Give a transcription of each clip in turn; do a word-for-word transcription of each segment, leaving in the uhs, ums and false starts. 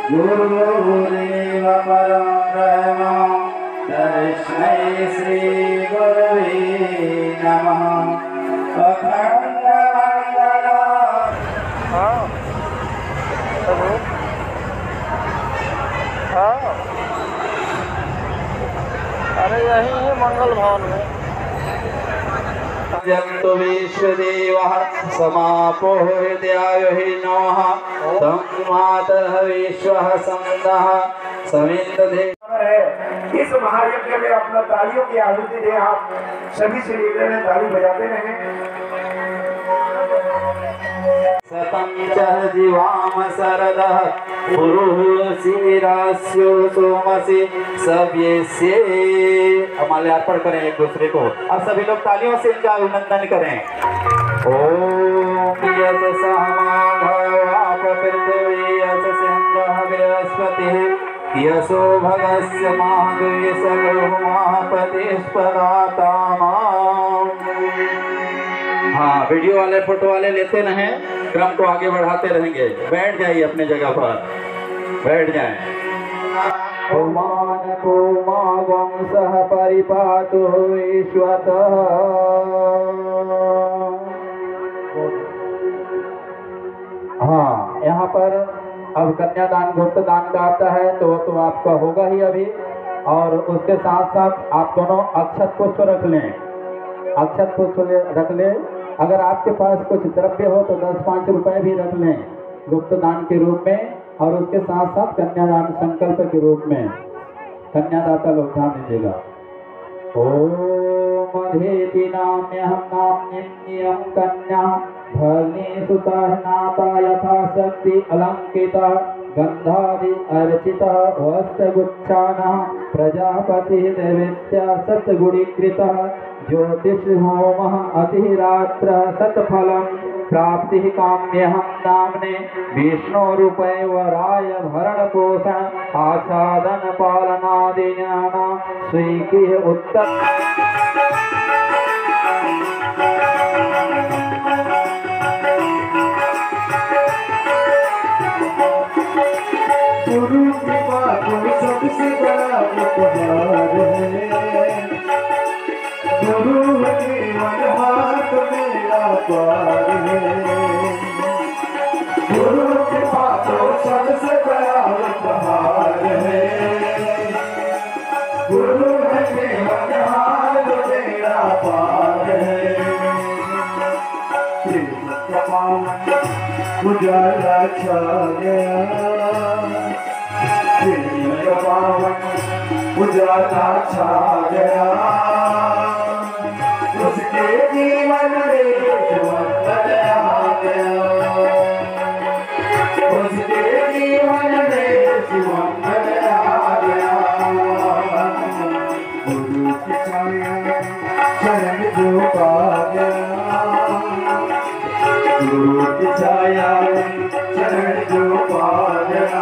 गुरुदेव परब्रह्म तस्मै श्री गुरवे नमः। अखंड मंगल। हाँ हेलो हाँ अरे यही है मंगल भवन में। जंतु विश्वदेवः समापो हृदयाय हि नमः। तं मातः विश्वः संदः समिन्दधे। इस महायज्ञ में अपना तालियों की आहुति दे। आप सभी श्री में ताली बजाते रहें। सतं च जीवाम शरदः पुरुषिरास्यो सोमसि सव्यस्य। हम माल्यार्पण करें एक दूसरे को और सभी लोग तालियों से इनका अभिनंदन करें। ओम यस सहमाघवा पृथ्वी यस सिंहः बृहस्पतिः यशो भगस्य महादेव सर्वमापतिष्पदाताम्। हाँ वीडियो वाले फोटो वाले लेते रहें, क्रम को आगे बढ़ाते रहेंगे। बैठ जाइए अपने जगह पर, बैठ जाएं। ओमान को मागं सह परिपातु ईश्वतः। हाँ यहाँ पर अब कन्यादान गुप्त दान का आता है तो तो आपका होगा ही अभी। और उसके साथ साथ आप दोनों अक्षत पुष्प रख लें, अक्षत पुष्प रख लें। अगर आपके पास कुछ द्रव्य हो तो दस पाँच रुपए भी रख लें गुप्त दान के रूप में। और उसके साथ साथ कन्यादान संकल्प के रूप में कन्यादाता लोग ध्यान दीजिएगा। ओम अधेति नाम्यहं नाम्यं कन्या भरणी सुता नाता यथा शक्ति अलंकृता गंधादि अर्चिता वस्त्रगुच्छानः प्रजापति दैवेत्या सतगुणीकृतः ज्योतिष होमः अतिरात्र सत्फलं प्राप्ति काम्यहं नाम्ने विष्णुरूपे वराय भरण पोषण आच्छादन पालनादिना स्वीकृह उत्तर। गुरु कृपा तो सबसे बड़ा उपहार है। गुरु जीवन हाथ मेरा पार है। गुरु कृपा तो सबसे बड़ा उपहार है। गुरु जीवन हाथ मेरा पार है। उजाला छा गया उजाला छा गया उसके जीवन में मंगल आ गया। उसके जीवन में मंगल आ गया। गुरु की छाया शरण जो पा गया। गुरु की छाया शरण जो पा गया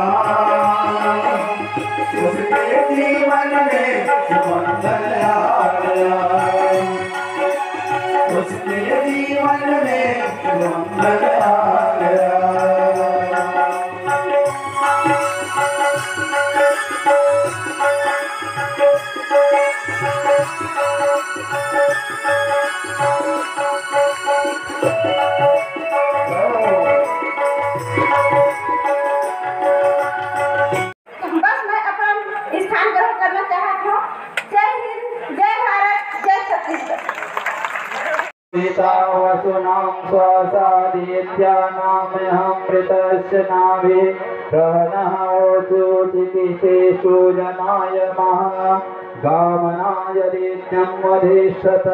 उसके जीवन में मंगल आ गया। उसके जीवन में मंगल आ गया। वसुनां स्वसादित्यानामृतस्य नाभि रहनः ओचु चिकित्सेषु जनाय महा गामनाय यज्ञं वधिष्ठत।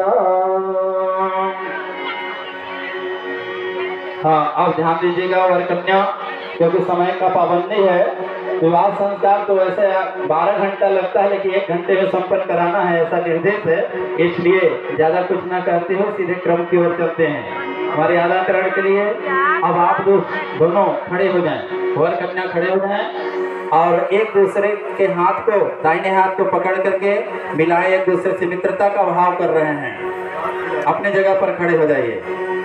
हाँ अब ध्यान दीजिएगा वर कन्या, क्योंकि समय का पाबंदी है। विवाह संस्कार तो वैसे बारह घंटा लगता है लेकिन एक घंटे में संपन्न कराना है ऐसा निर्देश है। इसलिए ज्यादा कुछ ना कहते हो, सीधे क्रम की ओर चलते हैं हमारे आदाकरण के लिए। अब आप दो दोनों खड़े हो जाएं, वर कन्या खड़े हो जाएं और एक दूसरे के हाथ को, दाहिने हाथ को पकड़ करके मिलाए, एक दूसरे से मित्रता का भाव कर रहे हैं। अपने जगह पर खड़े हो जाइए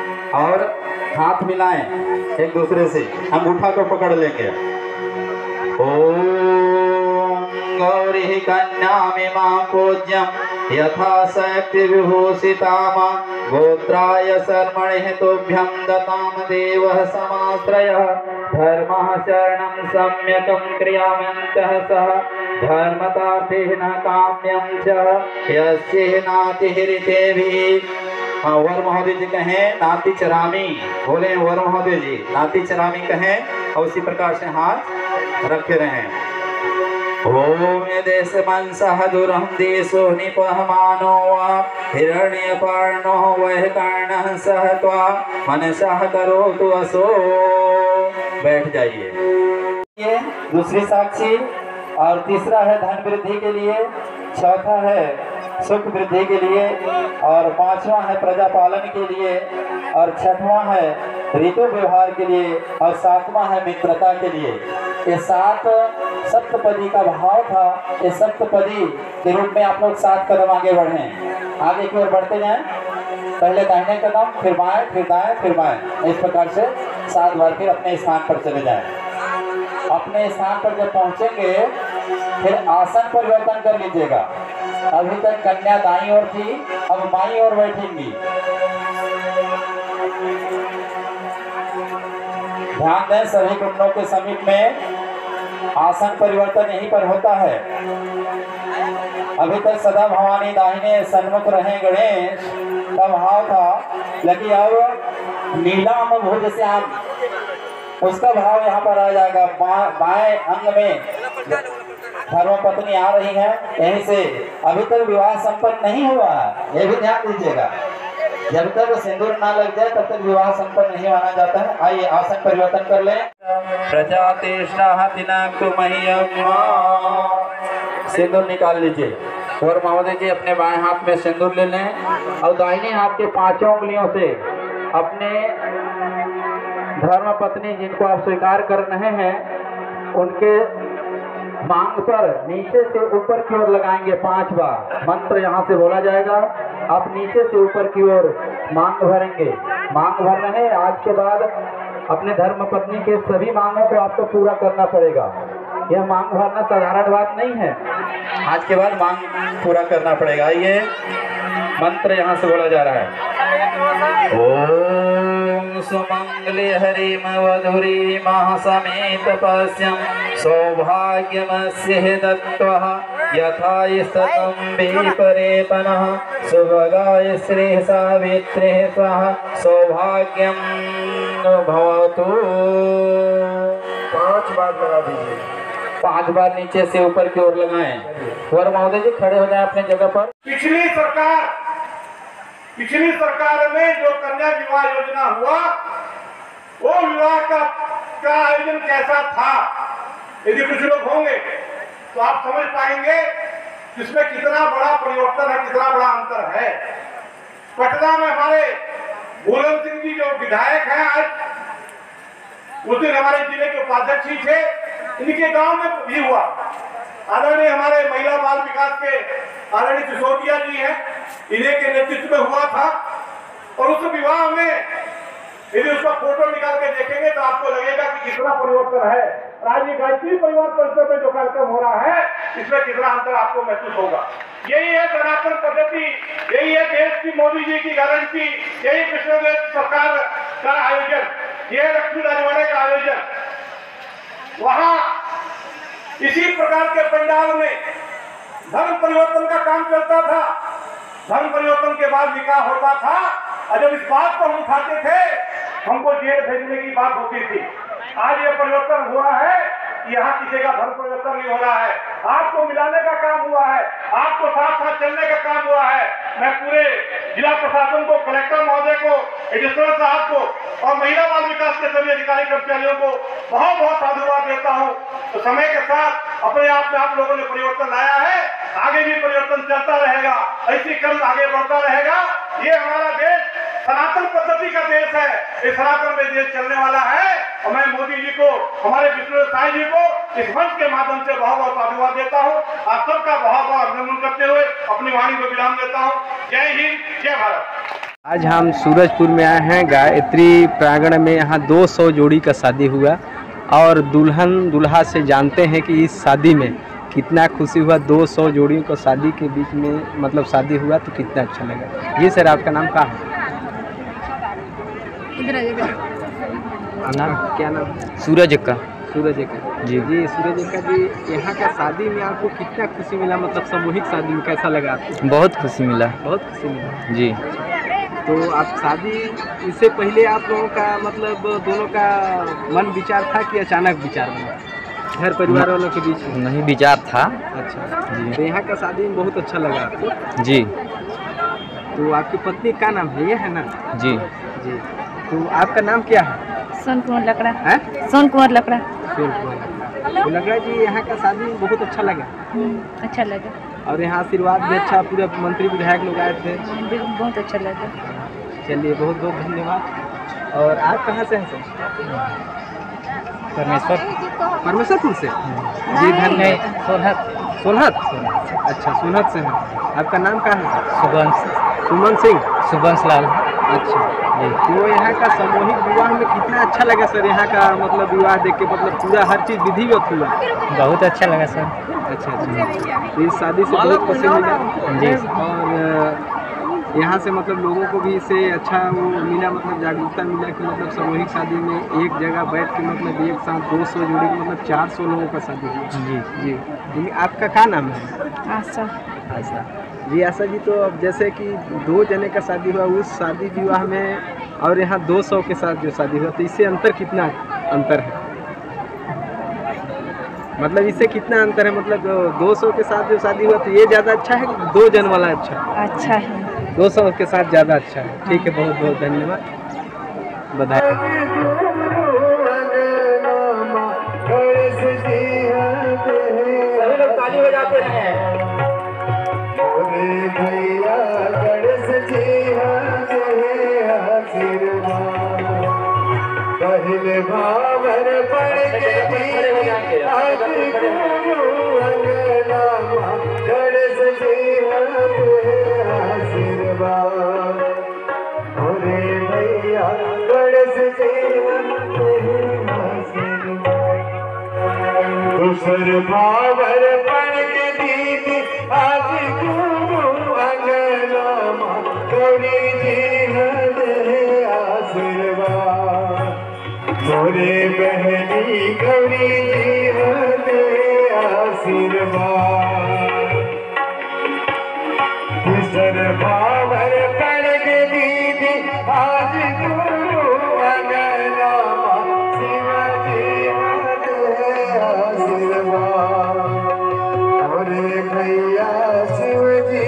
और हाथ मिलाएं एक दूसरे से, अंगूठा को पकड़ लेंगे। ओम गौरी कन्यामिमां पूज्यं यथा शक्ति विभूषिताम गोत्राय शर्मणे तुभ्यं दताम देवः समाश्रयः धर्मः शरणं सम्यकं क्रियाम्यन्तः सः धर्मतार्थेन काम्यं च यस्य नातिहृतेभिः। हाँ, वर महोदय जी कहें नाती चरामी, बोले वर महोदय जी नाती चरामी कहें और उसी प्रकार से हाथ रखे रहें। ओम देश मनसः दुरहं देशो निपहमानो वा हिरण्यपर्णो वह कर्णः सह त्वा मनसः करोतु असो। बैठ जाइए। ये दूसरी साक्षी और तीसरा है धन वृद्धि के लिए, चौथा है सुख वृद्धि के लिए और पांचवा है प्रजा पालन के लिए और छठवां है ऋतु व्यवहार के लिए और सातवां है मित्रता के लिए। ये सात सप्तपदी का भाव था। ये सप्तपदी के रूप में आप लोग सात कदम आगे बढ़ें, आगे की ओर बढ़ते जाएं। पहले दाहिने कदम, फिर बाएं, फिर दाएं, फिर बाएं, इस प्रकार से सात बार फिर अपने स्थान पर चले जाएं। अपने स्थान पर जब पहुंचेंगे फिर आसन परिवर्तन कर लीजिएगा। अभी तक कन्या दाईं ओर थी, अब बाईं ओर बैठेंगी। ध्यान दें, सभी कुंडों के समीप में आसन परिवर्तन यहीं पर होता है। अभी तक सदा भवानी दाहिने सन्मुख रहे गणेश का भाव था, लेकिन अब नीलाम भुज श्याम उसका भाव यहाँ पर आ जाएगा। बा, बाएं अंग में धर्मपत्नी आ रही है, यहीं से अभी तक विवाह संपन्न नहीं हुआ है, ये भी ध्यान दीजिएगा। जब तक सिंदूर ना लग जाए तब तक विवाह संपन्न नहीं माना जाता है। आइए आसन परिवर्तन कर लें। सिंदूर निकाल लीजिए और महोदय जी अपने बाएं हाथ में सिंदूर ले लें और दाहिने हाथ के पांचों उंगलियों से अपने धर्म पत्नी जिनको आप स्वीकार कर रहे हैं उनके मांग पर नीचे से ऊपर की ओर लगाएंगे पांच बार। मंत्र यहाँ से बोला जाएगा, आप नीचे से ऊपर की ओर मांग भरेंगे। मांग भर रहे हैं, आज के बाद अपने धर्म पत्नी के सभी मांगों को आपको पूरा करना पड़ेगा। यह मांग भरना साधारण बात नहीं है, आज के बाद मांग पूरा करना पड़ेगा। ये मंत्र यहाँ से बोला जा रहा है। ओम सुमंगले हरिम वधुरी महासमेत पश्यम सौभाग्यमस्य दत्त्वः यथा स्ततं विपरेपनः सुभगाय श्री सावित्रे सह सौभाग्यम भवतु। पांच बार लगा दीजिए, पांच बार नीचे से ऊपर की ओर लगाएं। वर महोदय जी खड़े हो जाएं अपने जगह पर। पिछली सरकार पिछली सरकार में जो कन्या विवाह योजना हुआ, वो विवाह का का आयोजन कैसा था, यदि कुछ लोग होंगे तो आप समझ पाएंगे इसमें कितना बड़ा परिवर्तन है, कितना बड़ा अंतर है। पटना में हमारे भूलन सिंह जी जो विधायक हैं, आज उस दिन हमारे जिले के उपाध्यक्ष ही थे, इनके गांव में भी हुआ। आदरणीय हमारे महिला बाल विकास के आदरणीय सिसोदिया जी हैं, इन्हीं के नेतृत्व में हुआ था। और उस विवाह में यदि उसका फोटो निकाल के देखेंगे तो आपको लगेगा कि कितना परिवर्तन है। आज ये गायत्री परिवार परिसर में जो कार्यक्रम हो रहा है, इसमें कितना अंतर आपको महसूस होगा। यही है सनातन पद्धति, यही है देश की मोदी जी की गारंटी, यही विश्वदेश सरकार का आयोजन, यह लक्ष्मी राजवाड़े का आयोजन। वहां इसी प्रकार के पंडाल में धर्म परिवर्तन का काम चलता था। धर्म परिवर्तन के बाद निकाह होता था और जब इस बात को हम उठाते थे, हमको जेल भेजने की बात होती थी। आज ये परिवर्तन हुआ है, यहाँ किसी का धर्म परिवर्तन नहीं हो रहा है, आपको मिलाने का काम हुआ है, आपको साथ साथ चलने का काम हुआ है। मैं पूरे जिला प्रशासन को, कलेक्टर महोदय को, एडिशनल साहब को और महिला बाल विकास के सभी अधिकारी कर्मचारियों को बहुत बहुत साधुवाद देता हूँ। तो समय के साथ अपने आप में आप लोगों ने परिवर्तन लाया है, आगे भी परिवर्तन चलता रहेगा, ऐसी क्रम आगे बढ़ता रहेगा। ये हमारा देश सनातन पद्धति का देश है, इस सनातन में देश चलने वाला है। और मैं मोदी जी को, हमारे विष्णु साई जी को इस मंच के माध्यम से बहुत बहुत साधुवाद देता हूँ। आप सबका बहुत बहुत अभिनंदन करते हुए अपनी वाणी को विराम देता हूँ। जय हिंद, जय भारत। आज हम सूरजपुर में आए हैं गायत्री प्रांगण में। यहाँ दो सौ जोड़ी का शादी हुआ और दुल्हन दूल्हा से जानते हैं कि इस शादी में कितना खुशी हुआ। दो सौ जोड़ियों को शादी के बीच में मतलब शादी हुआ तो कितना अच्छा लगा। जी सर, आपका नाम क्या है? नाम क्या नाम? सूरज का। सूरज का जी जी सूरज का जी, यहाँ का शादी में आपको कितना खुशी मिला? मतलब सामूहिक शादी में कैसा लगा आपको? बहुत खुशी मिला। बहुत खुशी मिला जी। तो आप शादी इससे पहले आप लोगों का मतलब दोनों का मन विचार था कि अचानक विचार बना घर परिवार वालों के बीच में? नहीं, विचार था। अच्छा जी। तो यहाँ का शादी में बहुत अच्छा लगा आपको? जी। तो आपकी पत्नी का नाम है, ये है ना? जी जी। तो आपका नाम क्या है? सोन कुमार लकड़ा। है सोन कुमार लकड़ा। सोन कुमार। तो लकड़ा जी, यहाँ का शादी में बहुत अच्छा लगा? अच्छा लगा। और यहाँ आशीर्वाद भी अच्छा, पूरे मंत्री विधायक लोग आए थे? बहुत अच्छा लगा। चलिए, बहुत बहुत धन्यवाद। और आप कहाँ से हैं सर? परमेश्वर परमेश्वरपुर से? जी धन्यवाद। सोनहत। सोनहत? अच्छा, सोनहत से हैं। आपका नाम क्या है? सुबंश सुमन सिंह। सुबंश लाल। अच्छा जी। तो यहाँ का सामूहिक विवाह में कितना अच्छा लगा सर? यहाँ का मतलब विवाह देख के मतलब पूरा हर चीज़ विधिवत हुआ? बहुत अच्छा लगा सर। अच्छा अच्छा। तो इस शादी से बहुत खुशी मिला जी। और यहाँ से मतलब लोगों को भी इससे अच्छा वो मिला, मतलब जागरूकता मिला कि मतलब सामूहिक शादी में एक जगह बैठ के मतलब एक साथ दो सौ जोड़ी मतलब चार सौ लोगों का शादी हुआ। जी जी जी। आपका क्या नाम है? आशा। आशा जी। आशा जी, तो अब जैसे कि दो जने का शादी हुआ उस शादी विवाह में और यहाँ दो सौ के साथ जो शादी हुआ, तो इससे अंतर कितना अंतर है? मतलब इससे कितना अंतर है? मतलब दो सौ के साथ जो शादी हुआ तो ये ज़्यादा अच्छा है कि दो जन वाला अच्छा है? अच्छा है। दो सौ के साथ ज़्यादा अच्छा है। ठीक है, बहुत बहुत धन्यवाद, बधाई। सभी लोग ताली बजाते हैं। भैया गणेश जी पहले भावर पड़ के आज गुरु अंगना गणेश जी आशीर्वाद। अरे भैया गणेश जी दूसर भावर पड़ के दीदी आज गुरु अंगना गौरी जी दे आशीर्वाद। मोरे बहनी गौरी जी दे आशीर्वाद। दूसर भावर पड़ के दीदी आज गुरु अंगना शिवा जी दे आशीर्वाद। अरे भैया शिव जी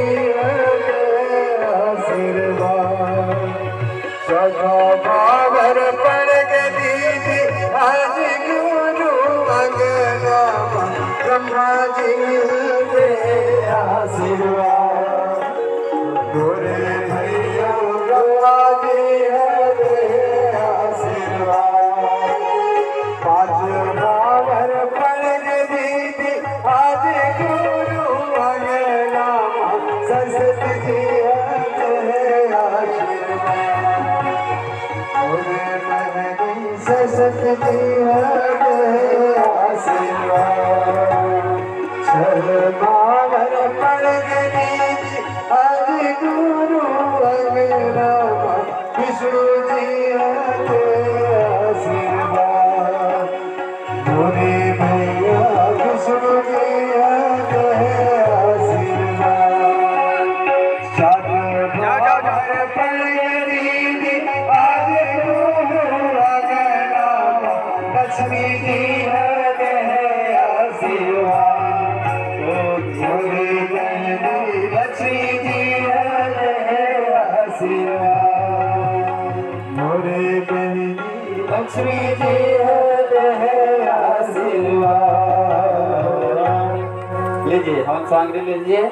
आशीर्वाद। सदा बाबर पड़ के दीदी आज गुरु अंगना ब्रह्मा जी दे आशीर्वाद। गोरे भैया ब्रह्मा जी दे आशीर्वाद। पाँच बाबर पड़ के दीदी आज गुरु अंगना सरस्वती जी दे आशीर्वाद। मोरे बहनी सरस्वती जी दे आशीर्वाद। छह बाबर पड़ के दीदी आज गुरु अंगना विष्णु जी दे आशीर्वाद। मोरे भैया विष्णु जी दे आशीर्वाद। सात बाबर पड़ के दीदी आज गुरु अंगना लक्ष्मी जी दे आशीर्वाद। मोरे बहनी लक्ष्मी जी दे आशीर्वाद। मोरे बहनी लक्ष्मी जी दे आशीर्वाद। लीजिए हवन सामग्री लीजिए।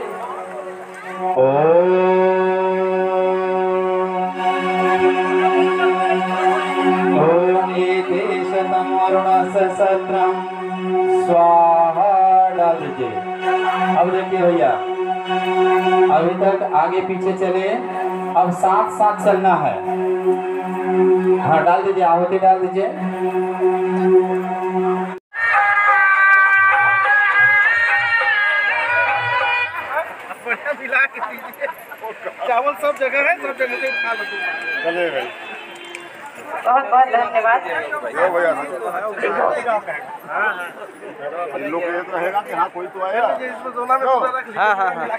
ओम एते शतम वरुण सहस्त्रम स्वाहा डाल दीजिए। अब देखिए भैया, अभी तक आगे पीछे चले, अब साथ साथ चलना है। हाँ डाल दीजिए, आहुति डाल दीजिए। जगह है, सब जगह से उठा लो। चले भाई, बहुत बहुत धन्यवाद। यो भैया लोग ये तो रहेगा कि हाँ कोई तो आया। हाँ हाँ हाँ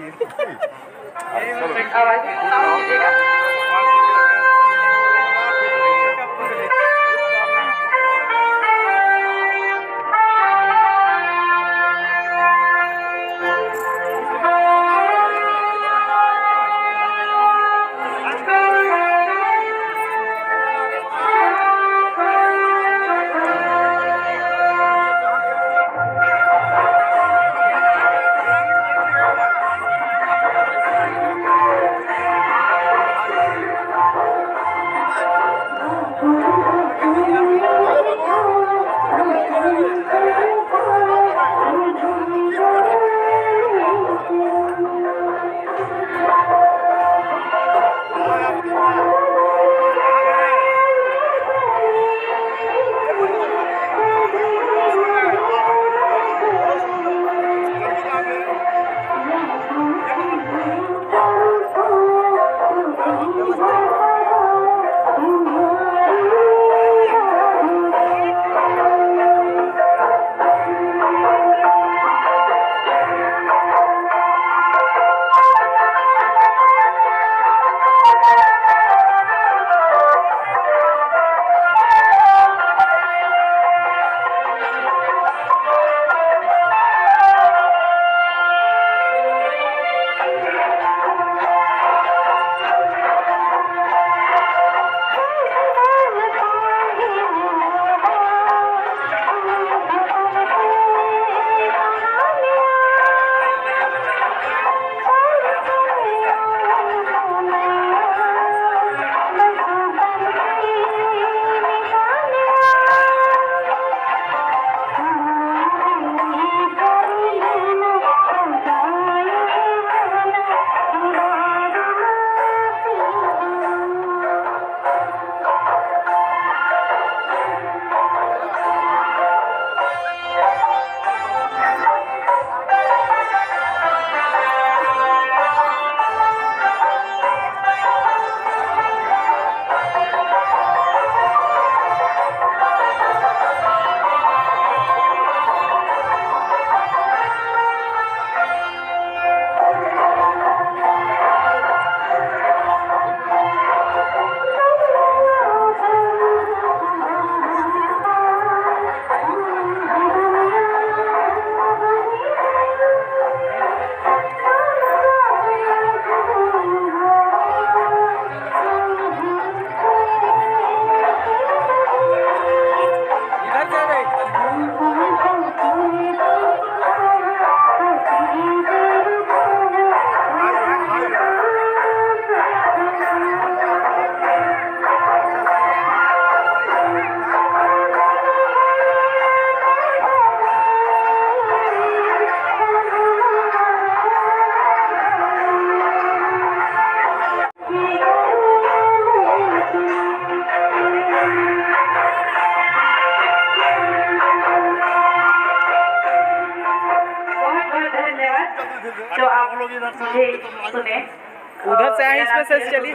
जो आप मुझे सुने उधर से आए इसमें से चलिए।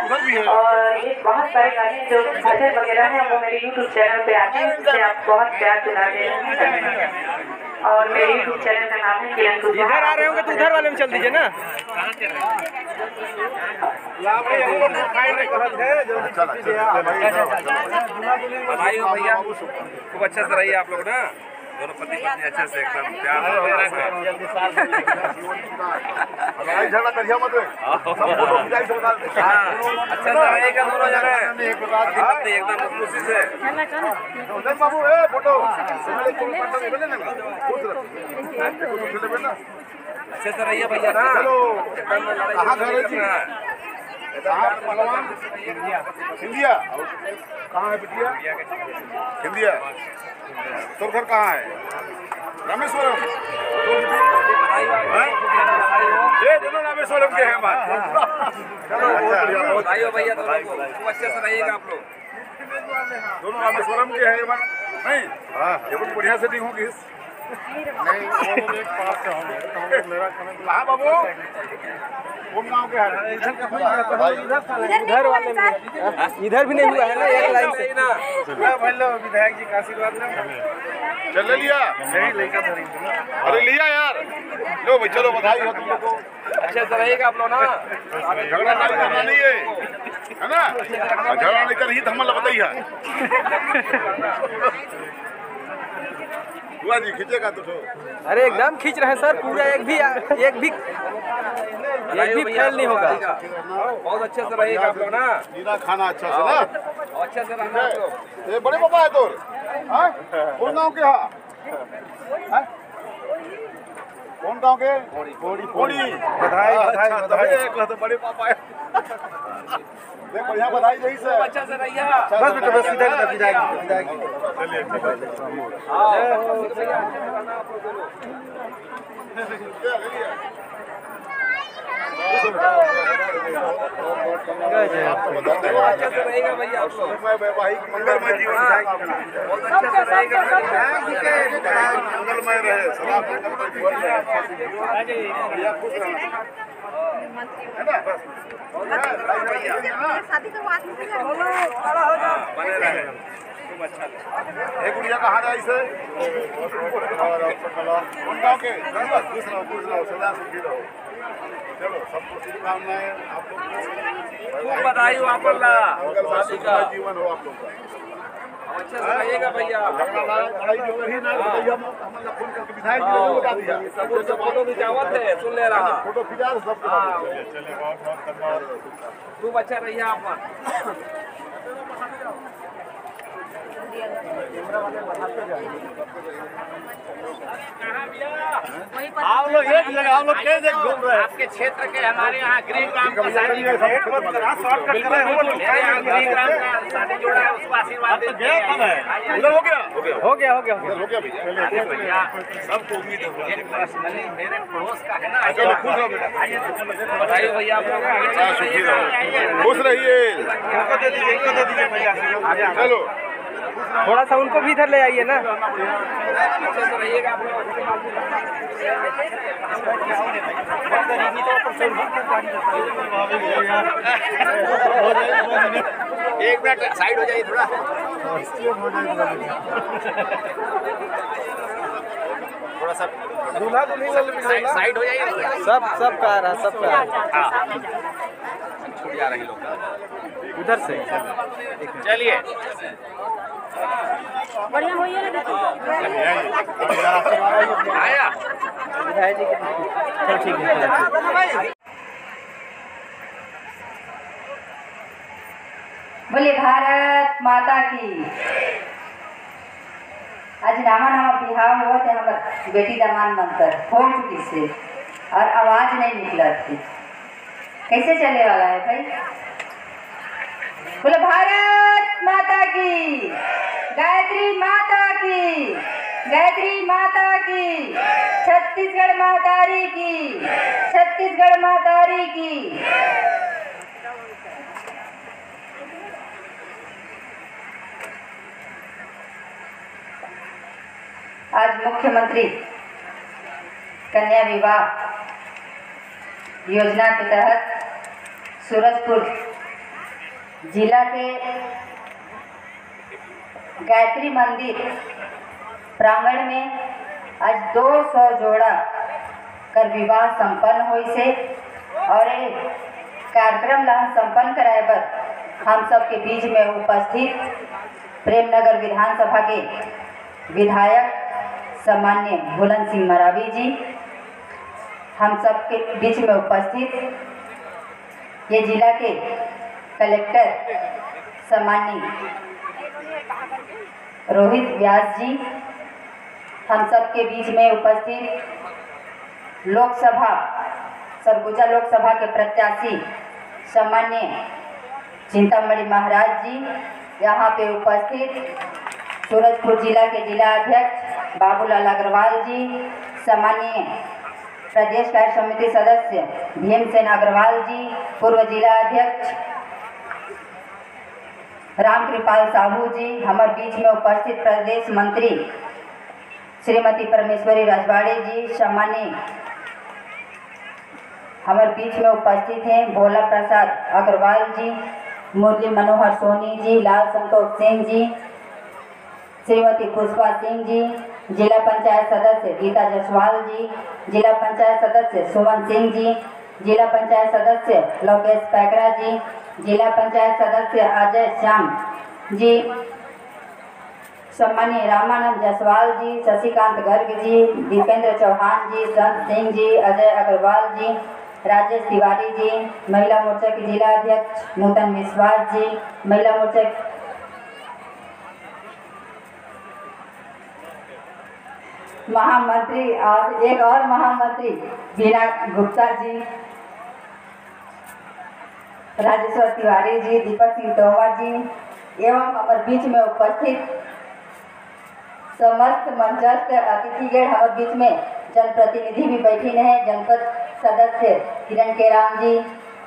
और ये बहुत सारे गाने जो भजन वगैरह हैं वो मेरे यूट्यूब चैनल पे आते हैं, जिससे आप बहुत प्यार दिला दे रहे हैं। और मेरे यूट्यूब चैनल का नाम है किरण कुशवाहा। इधर आ रहे होंगे तो उधर वाले में चल दीजिए ना। बधाई हो भैया, खूब अच्छे से रहिए आप लोग ना, दोनों पति पत्नी अच्छे से एकदम प्यार झगड़ा करिए मत, अच्छा से रहेगा दोनों जने पति एकदम खुशी से। बाबू ए फोटो अच्छे से रहिए भैया ना। कहाँ घर है? पहलवान सिंधिया कहाँ है बिटिया? सिंधिया तो घर कहाँ है? रामेश्वरम। ये दोनों रामेश्वरम के हैं बात। चलो बधाई हो भैया दोनों को, खूब अच्छे से रहिएगा आप लोग। दोनों रामेश्वरम के हैं नहीं? हाँ ये बढ़िया सेटिंग होगी। नहीं वो लोग एक पास से होंगे तो हम लोग मेरा खाना हाँ बाबू कौन गाँव के है इधर इधर वाले में इधर भी नहीं हुआ है ना एक लाइन से ना भाई लो विधायक जी का आशीर्वाद ले चल ले लिया सही लेकर धरी अरे लिया यार लो भाई चलो बधाई हो तुम लोग को अच्छे से रहेगा आप लोग ना झगड़ा नहीं करना नहीं है है ना झगड़ा नहीं कर ही तो हमें बताइए हुआ जी खींचेगा तो अरे एकदम खींच रहे हैं सर पूरा एक भी एक भी एक भी फेल नहीं होगा बहुत अच्छे से रहेगा आप लोग ना जीना खाना अच्छा से ना अच्छे से रहना आप लोग। ये बड़े पापा है तोर हाँ? कौन गाँव के हाँ कौन गाँव के पोड़ी पोड़ी बधाई बधाई बधाई तो बड़े पापा है देख बढ़िया बधाई जही से अच्छे से रहिएगा बस बेटा बस इधर विधायक विधायक अच्छे से रहेगा भैया आप लोग वैवाहिक मंगलमय जीवन बहुत अच्छे से रहेगा मंगलमय रहे सदा मंगलमय जीवन रहे बढ़िया खुश रहना है ना बस शादी करवा बने रहे खूब अच्छा लगा। एक गुड़िया कहाँ रहा इसे कौन गाँव के खुश रहो खुश रहो सदा सुखी रहो चलो सबको शुभकामनाएं आप लोग खूब बधाई हो आप लोग का शादी का जीवन हो आप लोग का अच्छे से रहिएगा भैया लड़ाई जो रही ना बताइए हम हम लोग फोन करके विधायक जी को बता दिया सब सब फोटो भी जावत है सुन ले रहा फोटो खिंचा सब हाँ। चलिए बहुत बहुत धन्यवाद खूब अच्छा रहिए आप आप लोग एक जगह हम लोग कई जगह घूम रहे हैं आपके क्षेत्र के हमारे यहाँ गृह ग्राम का शादी शॉर्टकट कर रहे हैं गृह ग्राम का शादी जोड़ा है उसको आशीर्वाद देते हैं। उधर हो गया हो गया हो गया हो गया उधर हो गया भैया भैया सबको उम्मीद है एक पर्सनली मेरे पड़ोस का है ना चलो खुश रहो बेटा बधाई हो भैया आप लोग हाँ, सुखी रहो खुश रहिए चलो थोड़ा सा उनको भी इधर ले आइए ना अच्छे से रहिएगा आप लोग एक मिनट साइड हो जाइए थोड़ा थोड़ा सा दूल्हा दुल्हन साइड हो जाइए सब सब का आ रहा सब का आ रहा हाँ छूट जा रही लोग उधर से चलिए बढ़िया होइए ना आया विधायक जी के ठीक है बोले भारत माता की आज नामा नामा बिहाव हुआ थे हमार बेटी दामान मंतर फोन चुकी से और आवाज नहीं निकला थी कैसे चलने वाला है भाई बोले भारत माता की गायत्री माता की गायत्री माता की छत्तीसगढ़ मातारी की छत्तीसगढ़ मातारी की आज मुख्यमंत्री कन्या विवाह योजना के तहत सूरजपुर जिला के गायत्री मंदिर प्रांगण में आज दो सौ जोड़ा कर विवाह संपन्न हुई से और एक कार्यक्रम लान संपन्न कराए पर हम सब के बीच में उपस्थित प्रेमनगर विधानसभा के विधायक सम्मान्य भोलन सिंह मरावी जी हम सब के बीच में उपस्थित ये जिला के कलेक्टर सम्मान्य रोहित व्यास जी हम सब के बीच में उपस्थित लोकसभा सरगुजा लोकसभा के प्रत्याशी सम्मान्य चिंतामणि महाराज जी यहाँ पे उपस्थित सूरजपुर जिला के जिला अध्यक्ष बाबूलाल अग्रवाल जी सम्माननीय प्रदेश कार्य समिति सदस्य भीमसेन अग्रवाल जी पूर्व जिला अध्यक्ष रामकृपाल साहू जी हमारे बीच में उपस्थित प्रदेश मंत्री श्रीमती परमेश्वरी रजवाड़े जी सम्मानी हमारे बीच में उपस्थित हैं। भोला प्रसाद अग्रवाल जी, मुरली मनोहर सोनी जी, लाल संतोष सिंह जी, श्रीमती पुष्पा सिंह जी, जिला पंचायत सदस्य गीता जसवाल जी, जिला पंचायत सदस्य सुमन सिंह जी, जिला पंचायत सदस्य लोकेश पैकरा जी, जिला पंचायत सदस्य अजय श्याम जी, सम्मानीय रामानंद जायसवाल जी, शशिकांत गर्ग जी, दीपेंद्र चौहान जी, संत सिंह जी, अजय अग्रवाल जी, राजेश तिवारी जी, महिला मोर्चा के जिला अध्यक्ष नूतन विश्वास जी, महिला मोर्चा महामंत्री और एक और महामंत्री बीना गुप्ता जी, राजेश्वर तिवारी जी, दीपक सिंह तोमर जी एवं हमारे बीच में उपस्थित समस्त मंचस्थ अतिथिगण हमारे बीच में जनप्रतिनिधि भी बैठी हैं। जनपद सदस्य किरण केराम जी,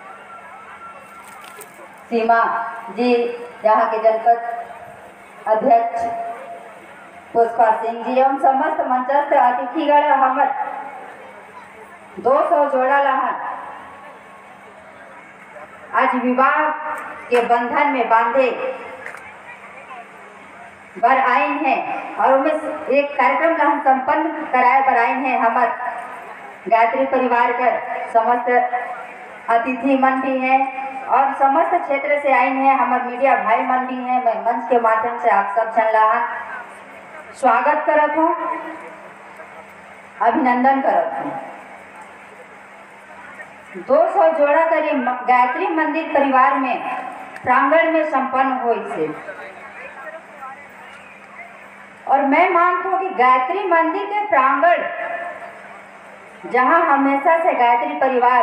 सीमा जी, यहाँ के जनपद अध्यक्ष पुष्पा सिंह जी एवं समस्त मंचस्थ अतिथिगण हमार दो सौ जोड़ा लहन आज विवाह के बंधन में बांधे बर आइन हैं और उनमें एक कार्यक्रम लहन संपन्न कराए बर आइन हैं। हमार गायत्री परिवार का समस्त अतिथि मन भी हैं और समस्त क्षेत्र से आइन हैं। हमार मीडिया भाई मन भी हैं। मैं मंच के माध्यम से आप सब जन लहन स्वागत करत हूँ, अभिनंदन करत हूँ। दो सौ जोड़ा करी गायत्री मंदिर परिवार में प्रांगण में संपन्न हुई से और मैं मानता हूँ कि गायत्री मंदिर के प्रांगण जहाँ हमेशा से गायत्री परिवार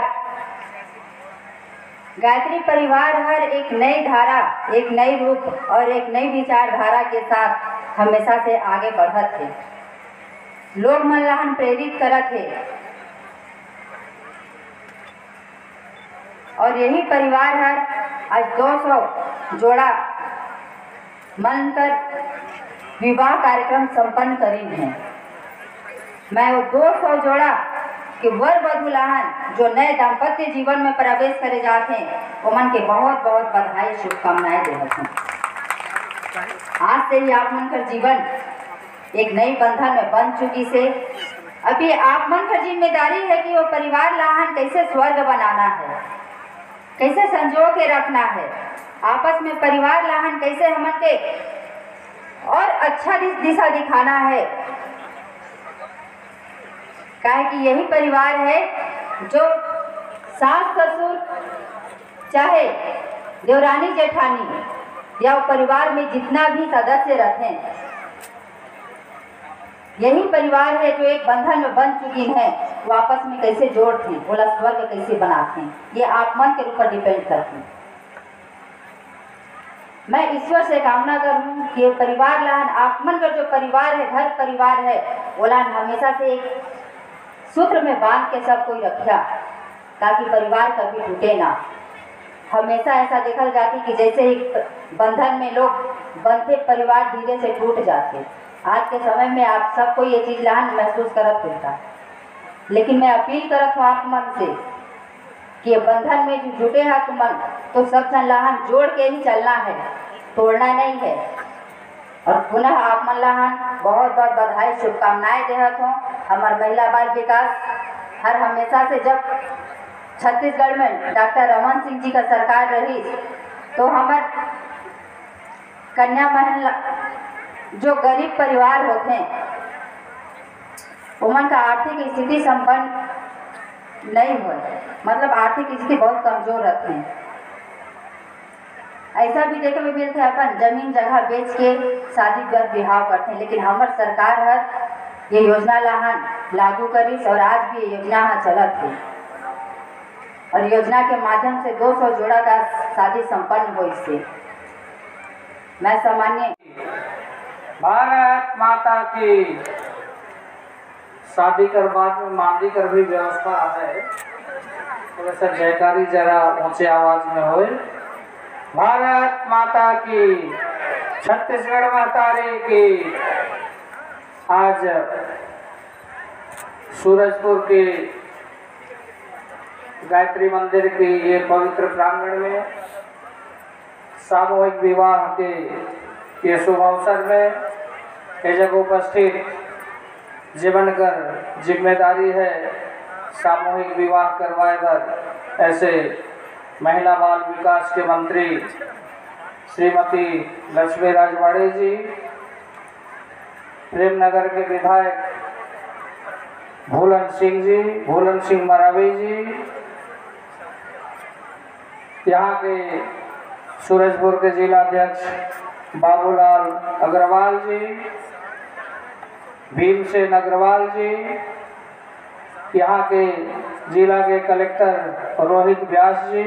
गायत्री परिवार हर एक नई धारा, एक नई रूप और एक नई विचारधारा के साथ हमेशा से आगे बढ़त है। लोग मन लहन प्रेरित करत है और यही परिवार हर आज दो सौ जोड़ा मनकर विवाह कार्यक्रम संपन्न करी है। मैं वो दो सौ जोड़ा के वर वधु लहन जो नए दाम्पत्य जीवन में प्रवेश करे जाते हैं वो मन के बहुत बहुत बधाई शुभकामनाएं देते हैं। आज से ही आप मन का जीवन एक नई बंधन में बन चुकी से अभी आप मन का जिम्मेदारी है कि वो परिवार लहन कैसे स्वर्ग बनाना है, कैसे संजो के रखना है, आपस में परिवार लहन कैसे हम के और अच्छा दिशा दिखाना है। काहे कि यही परिवार है जो सास ससुर चाहे देवरानी जेठानी या परिवार में जितना भी सदस्य रहते हैं, यही परिवार है जो एक बंधन में बन चुकी है। वो आपस में कैसे जोड़ते हैं, बोला स्वर्ग कैसे बनाते हैं, ये आप मन के ऊपर डिपेंड करते हैं। मैं ईश्वर से कामना करूं कि परिवार लहन आप मन का जो परिवार है, घर परिवार है, वो लहन हमेशा से एक सूत्र में बांध के सब कोई रखा ताकि परिवार कभी टूटे ना। हमेशा ऐसा देखा जाती कि जैसे एक बंधन में लोग बंधे परिवार धीरे से टूट जाते। आज के समय में आप सबको ये चीज़ लहन महसूस करत होता, लेकिन मैं अपील करत हूँ आप मन से कि ये बंधन में जो जुटे हाथ मन तो सब जन लहन जोड़ के ही चलना है, तोड़ना नहीं है। और पुनः आप मन लहन बहुत बहुत बधाई शुभकामनाएं देहत हूँ। हमार महिला बाल विकास हर हमेशा से जब छत्तीसगढ़ में डॉक्टर रमन सिंह जी का सरकार रही तो हमार कन्या महिला जो गरीब परिवार होते हैं उमन का आर्थिक स्थिति संपन्न नहीं हो, मतलब आर्थिक स्थिति बहुत कमजोर रहते हैं। ऐसा भी देखने में मिलता है अपन जमीन जगह बेच के शादी कर विवाह करते हैं, लेकिन हमार सरकार हर ये योजना लहन लागू करी और आज भी ये योजना चलत है और योजना के माध्यम से दो सौ जोड़ा का शादी संपन्न हो। इससे मैं सामान्य भारत माता की शादी कर बाद में मांगी कर भी व्यवस्था है, थोड़ा सा जयकारी जरा ऊंचे आवाज में होए। भारत माता की, छत्तीसगढ़ माता रे की। आज सूरजपुर के गायत्री मंदिर के ये पवित्र प्रांगण में सामूहिक विवाह के ये शुभ अवसर में ये जगह उपस्थित जीवन कर जिम्मेदारी है सामूहिक विवाह करवाए बर ऐसे महिला बाल विकास के मंत्री श्रीमती लक्ष्मी राजवाड़े जी, प्रेमनगर के विधायक भूलन सिंह जी, भूलन सिंह मरावी जी, यहाँ के सूरजपुर के जिला अध्यक्ष बाबूलाल अग्रवाल जी, भीमसेन अग्रवाल जी, यहाँ के जिला के कलेक्टर रोहित व्यास जी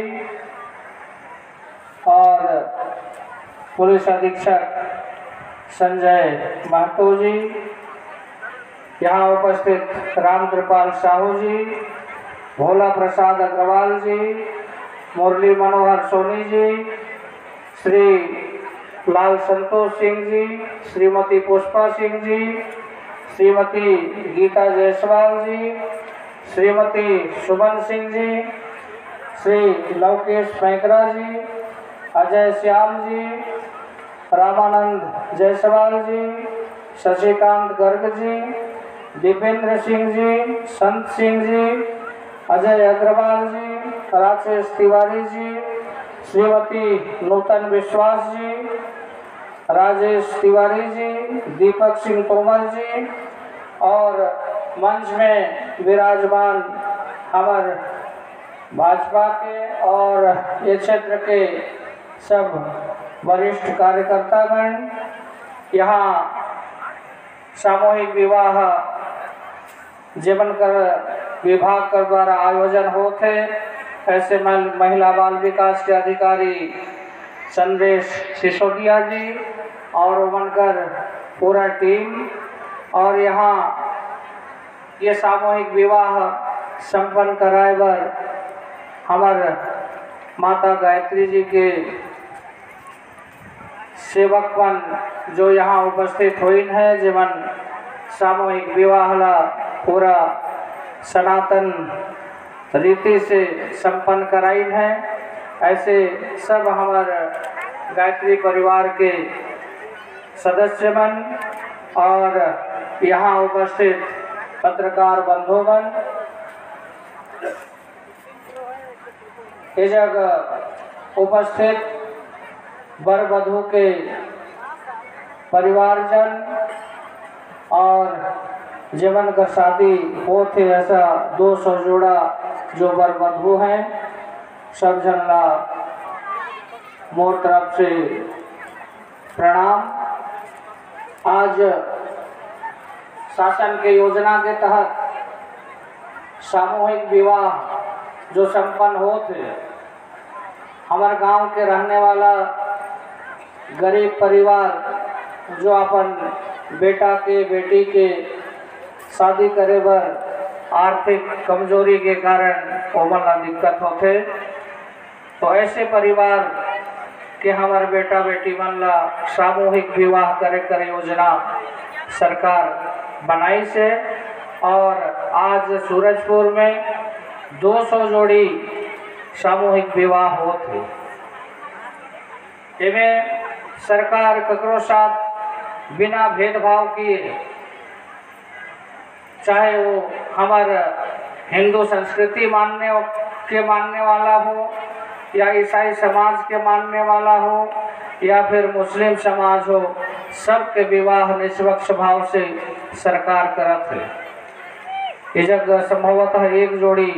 और पुलिस अधीक्षक संजय महतो जी, यहाँ उपस्थित रामकृपाल साहू जी, भोला प्रसाद अग्रवाल जी, मुरली मनोहर सोनी जी, श्री लाल संतोष सिंह जी, श्रीमती पुष्पा सिंह जी, श्रीमती गीता जायसवाल जी, श्रीमती सुमन सिंह जी, श्री लवकेश पैकरा जी, अजय श्याम जी, रामानंद जायसवाल जी, शशिकांत गर्ग जी, दीपेंद्र सिंह जी, संत सिंह जी, अजय अग्रवाल जी, राजेश तिवारी जी, श्रीमती नूतन विश्वास जी, राजेश तिवारी जी, दीपक सिंह तोमर जी और मंच में विराजमान हमारे भाजपा के और ये क्षेत्र के सब वरिष्ठ कार्यकर्तागण, यहाँ सामूहिक विवाह जीवन कर विभाग के द्वारा आयोजन होते ऐसे महिला बाल विकास के अधिकारी संदेश सिसोदिया जी और उनकर पूरा टीम, और यहाँ ये सामूहिक विवाह संपन्न कराए बर हमारे माता गायत्री जी के सेवकपन जो यहाँ उपस्थित हुई है, जीवन सामूहिक विवाह ला पूरा सनातन रीति से संपन्न कराई है। ऐसे सब हमारे गायत्री परिवार के सदस्यगण और यहाँ उपस्थित पत्रकार बंधुगण, इस जगह उपस्थित वर वधू के परिवारजन और जीवन का शादी हो थे ऐसा दो सौ जोड़ा जो वर वधू हैं, सब जन ला मोर तरफ से प्रणाम। आज शासन के योजना के तहत सामूहिक विवाह जो संपन्न होते, हमारे गांव के रहने वाला गरीब परिवार जो अपन बेटा के बेटी के शादी करे बर आर्थिक कमजोरी के कारण ओमन दिक्कत होते, तो ऐसे परिवार के हमारे बेटा बेटी मन ला सामूहिक विवाह करे कर योजना सरकार बनाई से, और आज सूरजपुर में दो सौ जोड़ी सामूहिक विवाह होते। इनमें सरकार ककरो साथ बिना भेदभाव किए, चाहे वो हमारे हिंदू संस्कृति मानने के मानने वाला हो या ईसाई समाज के मानने वाला हो या फिर मुस्लिम समाज हो, सबके विवाह निष्पक्ष भाव से सरकार करत है। इस जगह संभवतः एक जोड़ी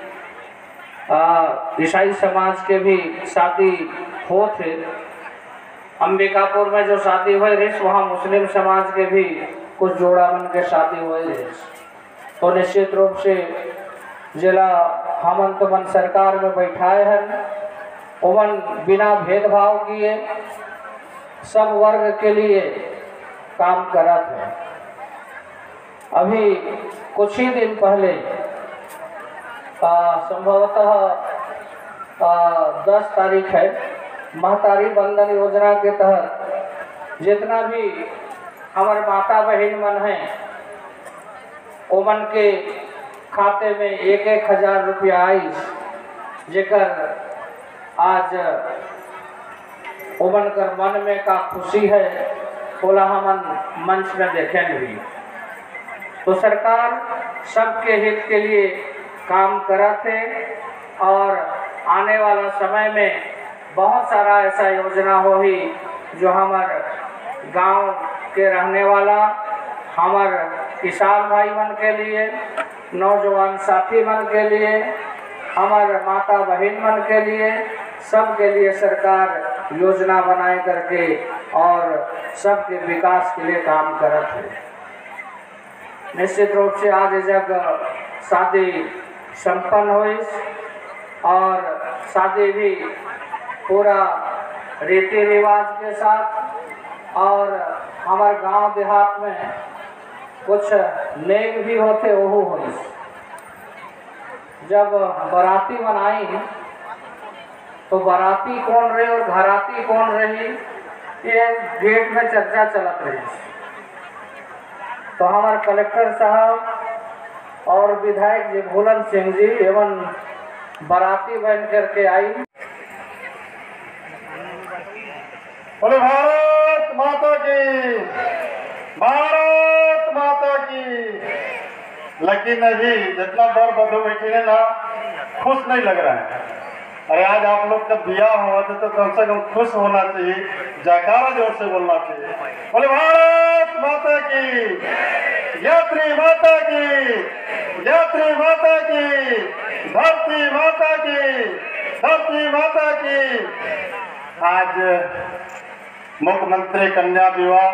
ईसाई समाज के भी शादी हो थे। अंबिकापुर में जो शादी हुई रही, वहाँ मुस्लिम समाज के भी कुछ जोड़ा मन के शादी हुए रही। तो निश्चित रूप से जिला हमन तो मन सरकार में बैठाए हैं, उमन बिना भेदभाव किए सब वर्ग के लिए काम करत है। अभी कुछ ही दिन पहले संभवतः दस तारीख है, महतारी बंधन योजना के तहत जितना भी हमारे माता बहन मन हैं ओमन के खाते में एक एक हजार रुपया आई, जेकर आज ओमन कर मन में का खुशी है बोला हमन मंच में देखे नहीं। तो सरकार सबके हित के लिए काम करा थे और आने वाला समय में बहुत सारा ऐसा योजना हो ही जो हमारे गांव के रहने वाला हमारे किसान भाई मन के लिए, नौजवान साथी मन के लिए, हमारे माता बहन मन के लिए, सब के लिए सरकार योजना बनाए करके और सबके विकास के लिए काम करत है। निश्चित रूप से आज जब शादी संपन्न हुई और शादी भी पूरा रीति रिवाज के साथ और हमारे गांव देहात में कुछ नेक भी होते वो हुई। जब बाराती बनाई तो बाराती कौन रही और घराती कौन रही ये गेट में चर्चा चलत रही। तो हमारे कलेक्टर साहब और विधायक जी भूलन सिंह जी एवं बाराती बन करके आई। बोले भारत माता की, भारत माता की। लेकिन अभी जितना बर बधू बैठे ना खुश नहीं लग रहा है। अरे आज आप लोग का ब्याह हुआ था तो कम से कम खुश होना चाहिए, जयकारा जोर से बोलना चाहिए। बोले भारत माता की, यात्री माता की, यात्री माता की, धरती माता की, धरती माता की। आज मुख्यमंत्री कन्या विवाह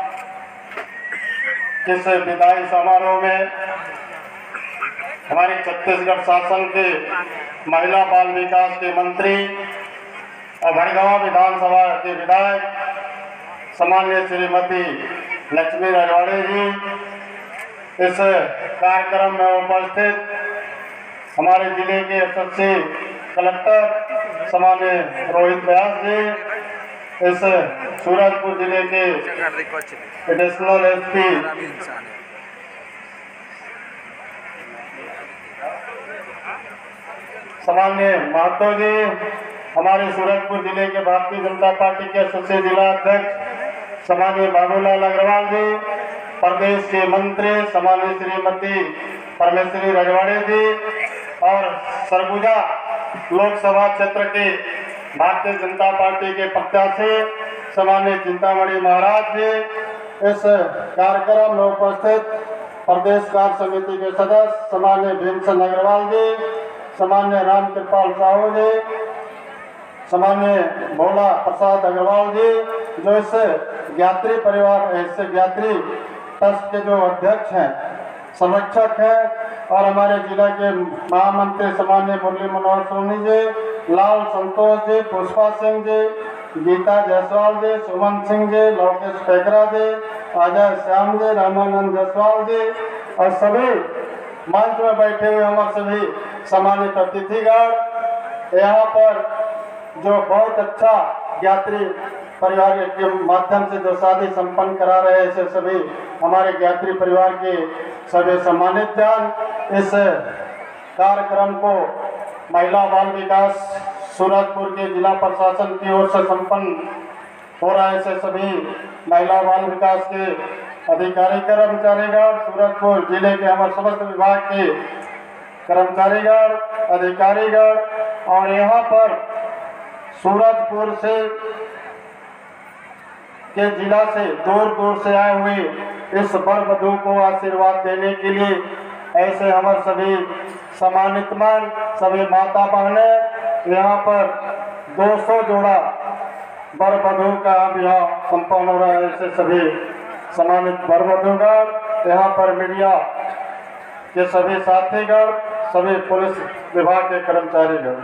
किस विदाई समारोह में हमारे छत्तीसगढ़ शासन के महिला बाल विकास के मंत्री और भड़गांव विधानसभा के विधायक सम्माननीय श्रीमती लक्ष्मी रजवाड़े जी, इस कार्यक्रम में उपस्थित हमारे जिले के एसएससी कलेक्टर सम्माननीय रोहित व्यास जी, इस सूरजपुर जिले के एडिशनल एसपी सम्माननीय महतो जी, हमारे सूरजपुर जिले के भारतीय जनता पार्टी के एसएससी जिला अध्यक्ष सम्माननीय बाबूलाल अग्रवाल जी, प्रदेश के मंत्री सम्माननीय श्रीमती परमेश्वरी रजवाड़े जी और सरगुजा लोकसभा क्षेत्र के भारतीय जनता पार्टी के प्रत्याशी सम्माननीय चिंतामणि महाराज जी, इस कार्यक्रम में उपस्थित प्रदेश कार्य समिति के सदस्य सम्माननीय भीमसेन अग्रवाल जी, सम्माननीय राम कृपाल साहू जी, सम्माननीय भोला प्रसाद अग्रवाल जी, जो इस यात्री परिवार इस यात्री ट्रस्ट के जो अध्यक्ष हैं, संरक्षक हैं, और हमारे जिला के महामंत्री सम्माननीय मुरली मनोहर सोनी जी, लाल संतोष जी, पुष्पा सिंह जी, गीता जायसवाल जी, सुमन सिंह जी, लोकेश पेकरा जी, अजय श्याम जी, रामानंद जायसवाल जी और सभी मंच में बैठे हुए हमारे सभी सम्मानित अतिथिगण, यहाँ पर जो बहुत अच्छा यात्री परिवार के माध्यम से जो शादी संपन्न करा रहे हैं, ऐसे सभी हमारे यात्री परिवार के सभी सम्मानित जन, इस कार्यक्रम को महिला बाल विकास सूरजपुर के जिला प्रशासन की ओर से संपन्न हो रहा है। ऐसे सभी महिला बाल विकास के अधिकारी कर्मचारीगण, सूरजपुर जिले के हमारे समस्त विभाग के कर्मचारीगण, अधिकारीगण और यहाँ पर सूरजपुर से के जिला से दूर दूर से आए हुए इस वर वधू को आशीर्वाद देने के लिए ऐसे हमारे सभी सम्मानित मान सभी माता बहनें यहाँ पर दो सौ जोड़ा वर वधू का यहाँ संपन्न हो रहा है। ऐसे सभी सम्मानित वर वधूगण, यहाँ पर मीडिया के सभी साथीगण, सभी पुलिस विभाग के कर्मचारीगण,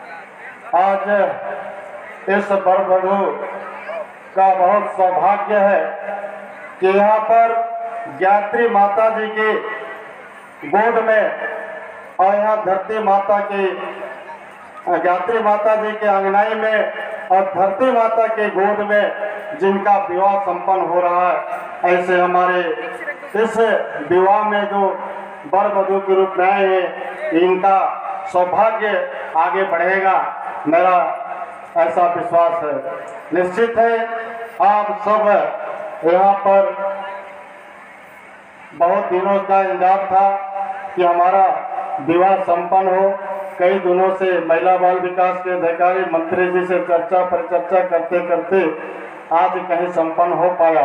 आज इस वर वधू का बहुत सौभाग्य है कि यहाँ पर यात्री माता जी के गोद में और यहाँ धरती माता के यात्री माता जी के अंगनाई में और धरती माता के गोद में जिनका विवाह संपन्न हो रहा है, ऐसे हमारे इस विवाह में जो वर वधू के रूप में आए हैं, इनका सौभाग्य आगे बढ़ेगा, मेरा ऐसा विश्वास है। निश्चित है आप सब यहाँ पर बहुत दिनों का इंतजार था कि हमारा विवाह संपन्न हो। कई दिनों से महिला बाल विकास के अधिकारी मंत्री जी से चर्चा पर चर्चा करते करते आज कहीं संपन्न हो पाया।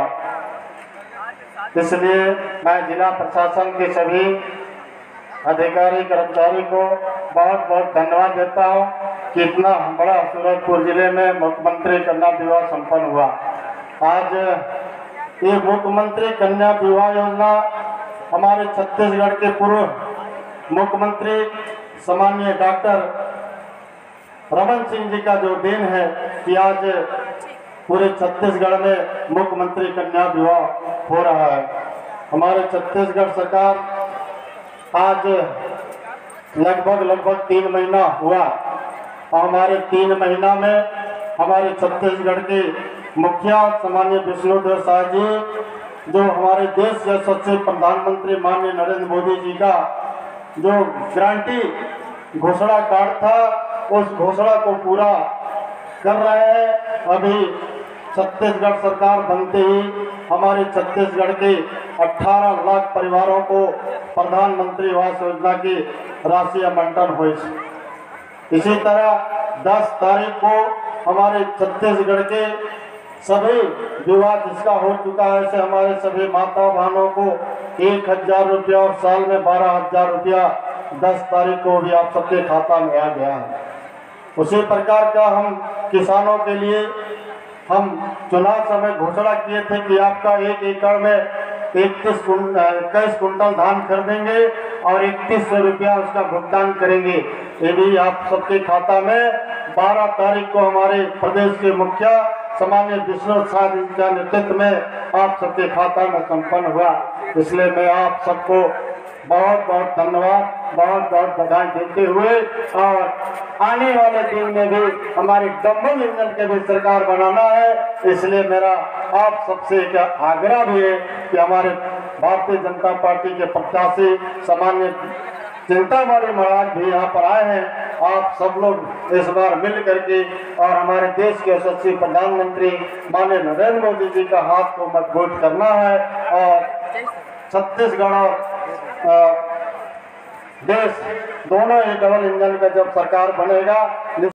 इसलिए मैं जिला प्रशासन के सभी अधिकारी कर्मचारी को बहुत बहुत धन्यवाद देता हूँ कि इतना बड़ा सूरजपुर जिले में मुख्यमंत्री कन्या विवाह संपन्न हुआ। आज ये मुख्यमंत्री कन्या विवाह योजना हमारे छत्तीसगढ़ के पूर्व मुख्यमंत्री सम्माननीय डॉक्टर रमन सिंह जी का जो दिन है कि आज पूरे छत्तीसगढ़ में मुख्यमंत्री कन्या विवाह हो रहा है। हमारे छत्तीसगढ़ सरकार आज लगभग लगभग तीन महीना हुआ और हमारे तीन महीना में हमारे छत्तीसगढ़ के मुखिया सम्माननीय विष्णुदेव शाह जी, जो हमारे देश के यशस्वी प्रधानमंत्री माननीय नरेंद्र मोदी जी का जो गारंटी घोषणा कार्ड था, उस घोषणा को पूरा कर रहे हैं। अभी छत्तीसगढ़ सरकार बनते ही हमारे छत्तीसगढ़ के अठारह लाख परिवारों को प्रधानमंत्री आवास योजना की राशि आवंटन हुई। इसी तरह दस तारीख को हमारे छत्तीसगढ़ के सभी विवाह जिसका हो चुका है, ऐसे हमारे सभी माता बहनों को एक हजार रुपया और साल में बारह हजार रुपया दस तारीख को भी आप सबके खाता में आ गया है। उसी प्रकार का हम किसानों के लिए हम चुनाव समय घोषणा किए थे कि आपका एक एकड़ में इकतीस इक्कीस कुंटल धान खरीदेंगे और इकतीस सौ रुपया उसका भुगतान करेंगे। ये भी आप सबके खाता में बारह तारीख को हमारे प्रदेश के मुखिया सामान्य विष्णु शाह जी का नेतृत्व में आप सबके खाता में संपन्न हुआ। इसलिए मैं आप सबको बहुत बहुत धन्यवाद, बहुत बहुत बधाई देते हुए और आने वाले दिन में भी हमारी डबल इंजन के भी सरकार बनाना है। इसलिए मेरा आप सबसे एक आग्रह भी है कि हमारे भारतीय जनता पार्टी के प्रत्याशी सामान्य चिंतामणि महाराज भी यहाँ पर आए हैं। आप सब लोग इस बार मिल करके और हमारे देश के यशस्वी प्रधानमंत्री माननीय नरेंद्र मोदी जी का हाथ को मजबूत करना है और छत्तीसगढ़ और देश दोनों ही डबल इंजन का जब सरकार बनेगा